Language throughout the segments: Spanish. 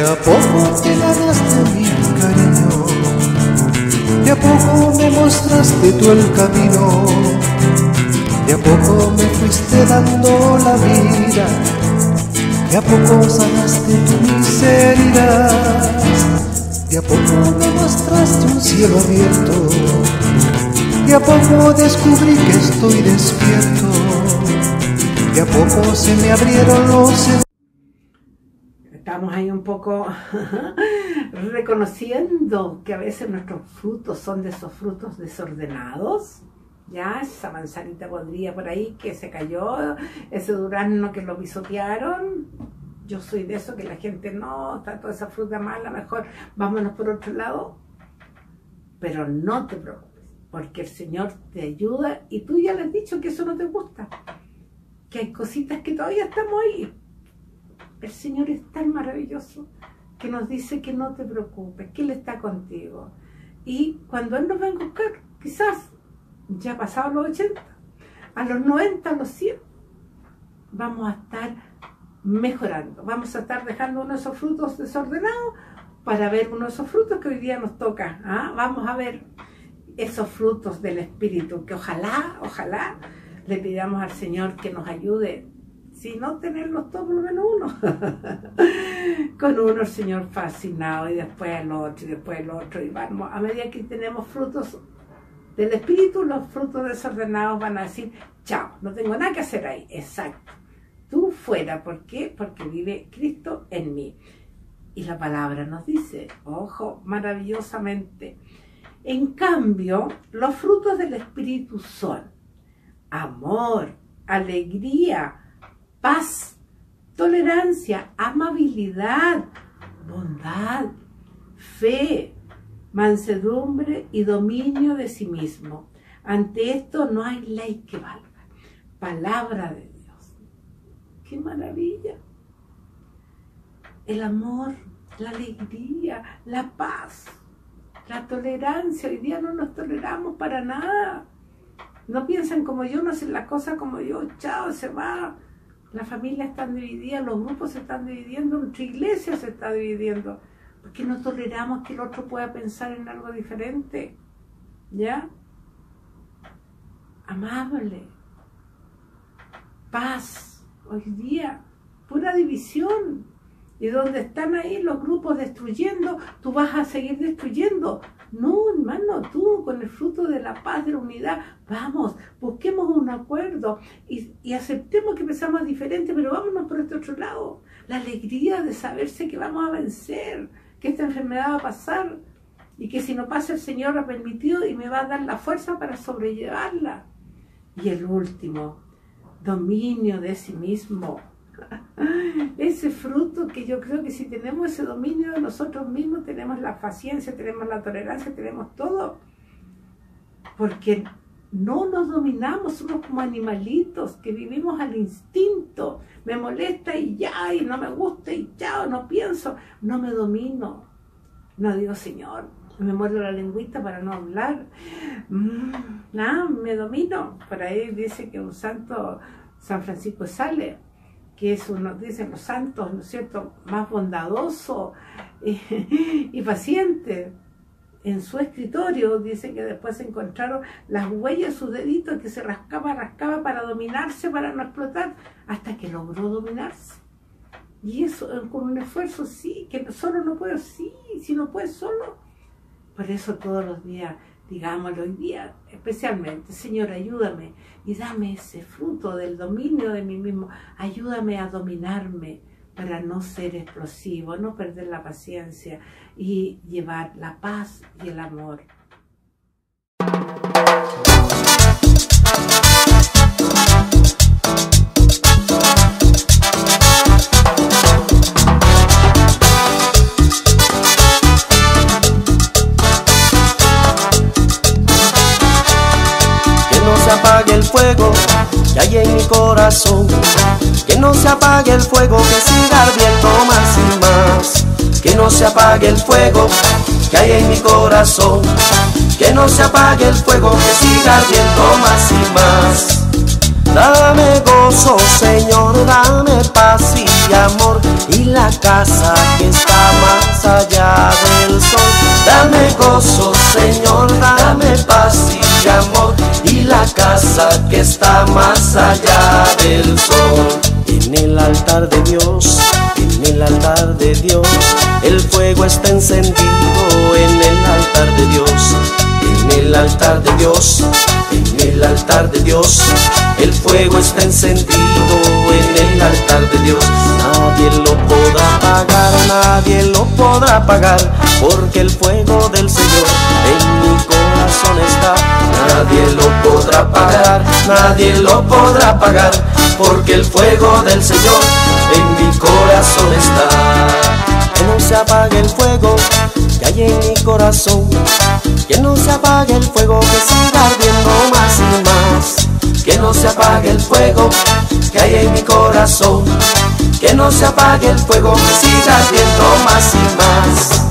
a poco te ganaste mi cariño, de a poco me mostraste tú el camino, de a poco me fuiste dando la vida, de a poco sanaste tu miseria, de a poco me mostraste un cielo abierto, de a poco descubrí que estoy despierto, de a poco se me abrieron los... Estamos ahí un poco reconociendo que a veces nuestros frutos son de esos frutos desordenados. Ya, esa manzanita podrida por ahí que se cayó, ese durazno que lo pisotearon. Yo soy de eso que la gente no, está toda esa fruta mala, mejor vámonos por otro lado. Pero no te preocupes, porque el Señor te ayuda y tú ya le has dicho que eso no te gusta, que hay cositas que todavía estamos ahí. El Señor es tan maravilloso que nos dice que no te preocupes, que Él está contigo. Y cuando Él nos va a buscar, quizás ya pasados los 80, a los 90, a los 100, vamos a estar mejorando. Vamos a estar dejando uno de esos frutos desordenados para ver uno de esos frutos que hoy día nos toca. Vamos a ver esos frutos del Espíritu, que ojalá le pidamos al Señor que nos ayude. Si no tenerlos todos, por lo menos uno. Con uno el Señor fascinado, y después el otro, y después el otro. Y vamos, a medida que tenemos frutos del Espíritu, los frutos desordenados van a decir, chao, no tengo nada que hacer ahí. Exacto. Tú fuera. ¿Por qué? Porque vive Cristo en mí. Y la palabra nos dice, ojo, maravillosamente. En cambio, los frutos del Espíritu son amor, alegría, paz, tolerancia, amabilidad, bondad, fe, mansedumbre y dominio de sí mismo. Ante esto no hay ley que valga. Palabra de Dios. ¡Qué maravilla! El amor, la alegría, la paz, la tolerancia. Hoy día no nos toleramos para nada. No piensan como yo, no hacen las cosas como yo. Chao, se va. Las familias están divididas, los grupos se están dividiendo, nuestra iglesia se está dividiendo. Porque no toleramos que el otro pueda pensar en algo diferente. ¿Ya? Amable. Paz. Hoy día, pura división. Y donde están ahí los grupos destruyendo, tú vas a seguir destruyendo. No, hermano, tú con el fruto de la paz, de la unidad, vamos, busquemos un acuerdo y aceptemos que pensamos diferente, pero vámonos por este otro lado. La alegría de saberse que vamos a vencer, que esta enfermedad va a pasar y que si no pasa el Señor ha permitido y me va a dar la fuerza para sobrellevarla. Y el último, dominio de sí mismo. Ese fruto que yo creo que si tenemos ese dominio de nosotros mismos, tenemos la paciencia, tenemos la tolerancia, tenemos todo, porque no nos dominamos, somos como animalitos que vivimos al instinto. Me molesta y ya, y no me gusta y ya, no pienso, no me domino, no digo Señor, me muerdo la lengüita para no hablar, me domino. Por ahí dice que un santo, San Francisco de Sales, que es uno, dicen los santos, ¿no es cierto?, más bondadoso y paciente. En su escritorio dice que después se encontraron las huellas de sus deditos, que se rascaba para dominarse, para no explotar, hasta que logró dominarse. Y eso con un esfuerzo, sí, que solo no puedo, sí, si no puedes solo. Por eso todos los días, digámoslo hoy día, especialmente, Señor, ayúdame y dame ese fruto del dominio de mí mismo. Ayúdame a dominarme para no ser explosivo, no perder la paciencia y llevar la paz y el amor. El fuego que hay en mi corazón, que no se apague el fuego, que siga ardiendo más y más, que no se apague el fuego que hay en mi corazón, que no se apague el fuego, que siga ardiendo más y más. Dame gozo, Señor, dame paz y amor, y la casa que está más allá del sol. Dame gozo, Señor, dame paz y amor, y la casa que está más allá del sol. En el altar de Dios, en el altar de Dios, el fuego está encendido. En el altar de Dios, en el altar de Dios, en el altar de Dios, el fuego está encendido. En el altar de Dios, nadie lo podrá apagar, nadie lo podrá apagar, porque el fuego del Señor en mi corazón está. Nadie lo podrá apagar, nadie lo podrá apagar, porque el fuego del Señor en mi corazón está. Que no se apague el fuego que hay en mi corazón, que no se apague el fuego, que siga ardiendo más y más. Que no se apague el fuego que hay en mi corazón, que no se apague el fuego, que siga ardiendo más y más.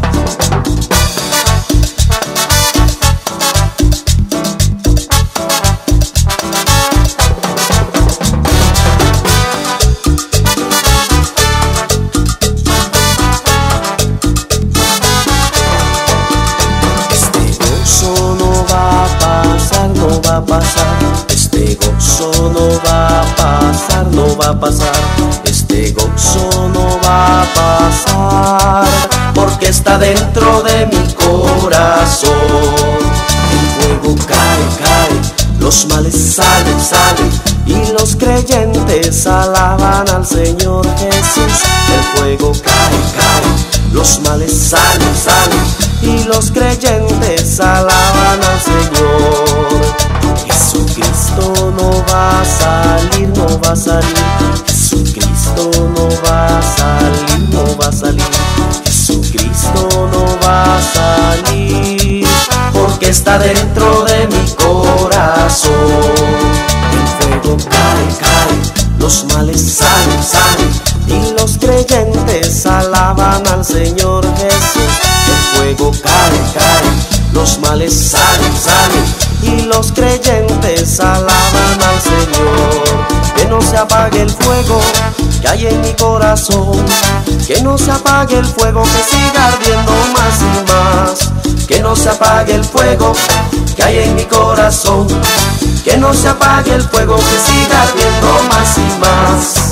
Este gozo no va a pasar, no va a pasar. Este gozo no va a pasar, porque está dentro de mi corazón. El fuego cae, cae, los males salen, salen, y los creyentes alaban al Señor Jesús. El fuego cae, cae, los males salen, salen, y los creyentes alaban al Señor. Jesucristo no va a salir, no va a salir. Jesucristo no va a salir, no va a salir. Jesucristo no va a salir, porque está dentro de mi corazón. El fuego cae, cae, los males salen, salen, y los creyentes alaban al Señor Jesús. El fuego cae, cae, los males salen, salen, y los creyentes alaban al Señor. Que no se apague el fuego que hay en mi corazón, que no se apague el fuego, que siga ardiendo más y más. Que no se apague el fuego que hay en mi corazón, que no se apague el fuego, que siga ardiendo más y más.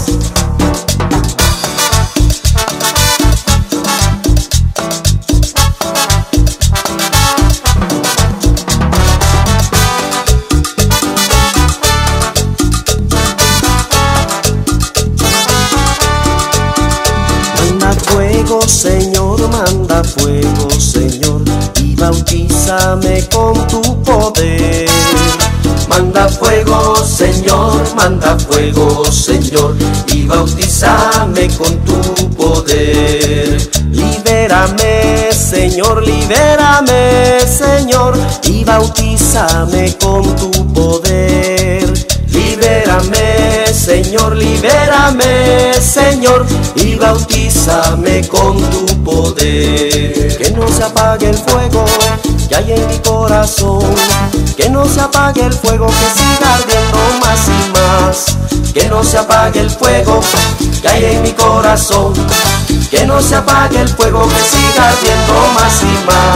Señor, manda fuego, Señor, y bautízame con tu poder. Manda fuego, Señor, manda fuego, Señor, y bautízame con tu poder. Libérame, Señor, libérame, Señor, y bautízame con tu poder. Libérame, Señor, libérame, Señor, y bautízame con tu poder. Que no se apague el fuego que hay en mi corazón, que no se apague el fuego, que siga ardiendo más y más. Que no se apague el fuego que hay en mi corazón, que no se apague el fuego, que siga ardiendo más y más.